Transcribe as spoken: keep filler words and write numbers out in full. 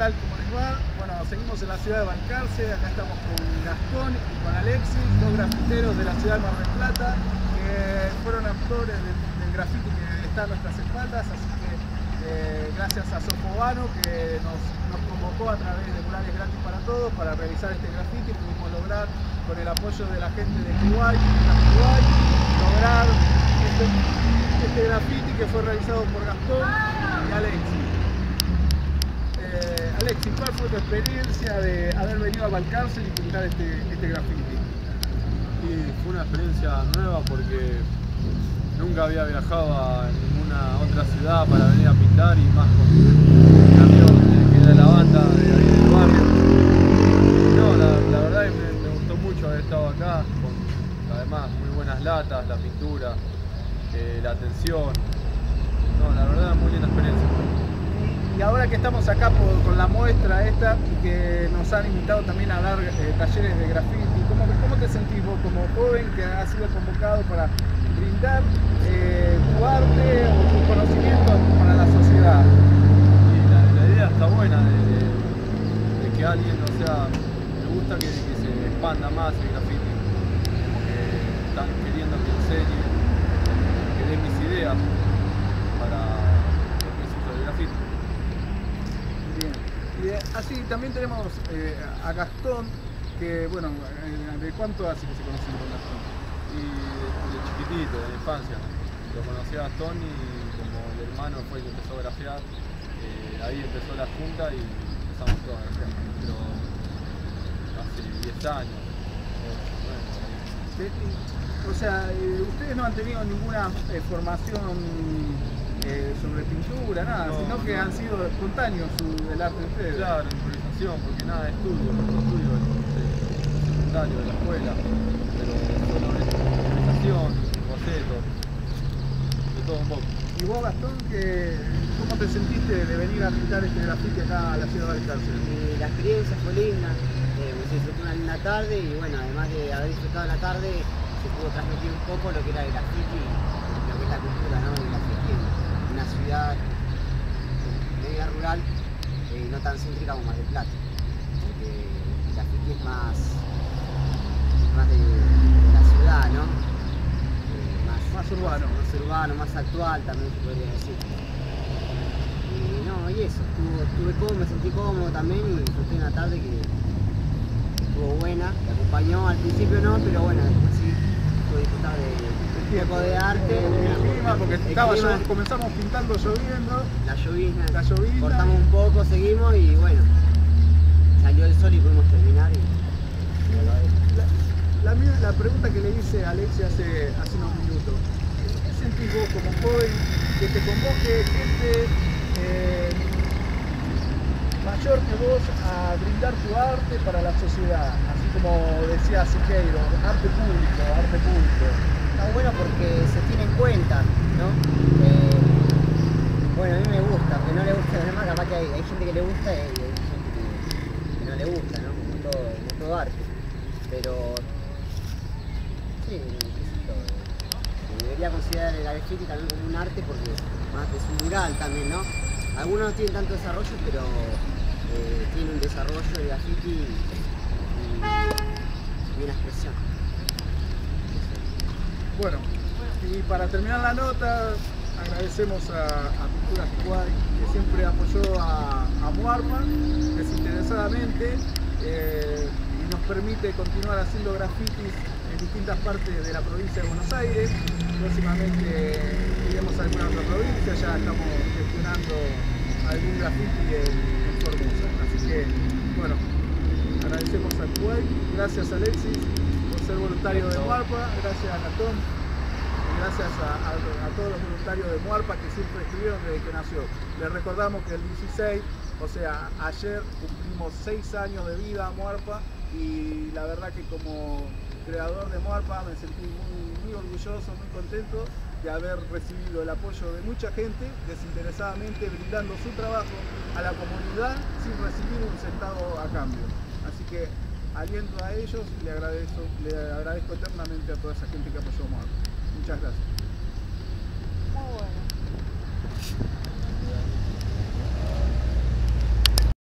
tal? ¿Cómo les va? Bueno, seguimos en la ciudad de Balcarce. Acá estamos con Gastón y con Alexis, dos grafiteros de la ciudad de Mar del Plata, que fueron autores del, del grafiti que está a nuestras espaldas. Así que eh, gracias a Sofobano, que nos, nos convocó a través de Murales Gratis para Todos para realizar este grafiti, pudimos lograr, con el apoyo de la gente de Kuwait, de Kuwait lograr este, este grafiti que fue realizado por Gastón y Alexis. Eh, Alexis, ¿cuál fue tu experiencia de haber venido a Balcarce y pintar este, este grafiti? Y fue una experiencia nueva porque nunca había viajado a ninguna otra ciudad para venir a pintar, y más con un amigo que era de la banda de ahí del barrio. No, la, la verdad es que me, me gustó mucho haber estado acá, con además muy buenas latas, la pintura, eh, la atención. No, la verdad, muy linda experiencia. Y ahora que estamos acá por, con la muestra esta y que nos han invitado también a dar eh, talleres de graffiti, ¿cómo, ¿cómo te sentís vos como joven que has sido convocado para brindar eh, tu arte o tu conocimiento para la sociedad? Y la, la idea está buena de, de, de que alguien, o sea, me gusta que, que se expanda más el graffiti, como que están queriendo que enseñe, que dé mis ideas para los principios del graffiti. Y así también tenemos eh, a Gastón, que bueno, eh, ¿de cuánto hace que se conocen con Gastón? Y de, de chiquitito, de la infancia, lo conocí a Gastón y como el hermano fue el que empezó a grafiar, eh, ahí empezó la junta y empezamos todos a grafiar, pero hace diez años, ocho, nueve, O sea, eh, ustedes no han tenido ninguna eh, formación Eh, sobre pintura, nada, no, sino que no. Han sido espontáneos su, el arte de ustedes. Claro, improvisación, porque nada de estudio, nuestro estudio es secundario de la escuela, pero solo es improvisación, bocetos, de todo un poco. ¿Y vos, Gastón, que, cómo te sentiste de venir a pintar este grafiti acá a la ciudad de Balcarce? Eh, la experiencia fue linda, eh, se disfrutó una linda tarde y bueno, además de haber disfrutado la tarde, se pudo transmitir un poco lo que era el grafiti, lo que es la cultura, ¿no? El grafiti en una ciudad media rural, eh, no tan céntrica como Mar del Plata, porque el grafiti es más, más de, de la ciudad, ¿no? Eh, más, más urbano. Más, más urbano, más actual también se podría decir. Y no, y eso, estuve, estuve cómodo, me sentí cómodo también y disfruté una tarde que estuvo buena, me acompañó al principio no, pero bueno, después sí pude disfrutar de un poco de arte. El clima, porque el estaba clima, yo, comenzamos pintando lloviendo. La llovizna, la llovizna. Cortamos un poco, seguimos y bueno, salió el sol y pudimos terminar. Y... La, la, la pregunta que le hice a Alexia hace, hace unos minutos, ¿qué sentís vos como joven que te convoque gente eh, mayor que vos a brindar tu arte para la sociedad? Así como decía Siqueiro, arte público, arte público. Está bueno porque se tiene en cuenta, ¿no? Eh, bueno, a mí me gusta, porque no le gusta a los demás, capaz que hay, hay gente que le gusta y hay gente que, que no le gusta, ¿no? Como todo, como todo arte. Pero sí, se debería considerar el grafiti también como un arte porque más es un mural también, ¿no? Algunos no tienen tanto desarrollo, pero eh, tiene un desarrollo el grafiti y, y una expresión. Bueno, y para terminar la nota, agradecemos a, a Pinturas Kuwait, que siempre apoyó a, a Muarpa desinteresadamente eh, y nos permite continuar haciendo grafitis en distintas partes de la provincia de Buenos Aires. Próximamente iremos a alguna otra provincia, ya estamos gestionando algún graffiti en, en Formosa. Así que, bueno, agradecemos a Kuwait, gracias Alexis por ser voluntario de Muarpa, gracias a Gastón y gracias a, a, a todos los voluntarios de Muarpa que siempre estuvieron desde que nació. Les recordamos que el dieciséis, o sea, ayer cumplimos seis años de vida a Muarpa y la verdad que como creador de Muarpa me sentí muy, muy orgulloso, muy contento de haber recibido el apoyo de mucha gente desinteresadamente brindando su trabajo a la comunidad sin recibir un centavo a cambio. Así que aliento a ellos y le agradezco, le agradezco eternamente a toda esa gente que apoyó Muarpa. Muchas gracias. Muy bueno.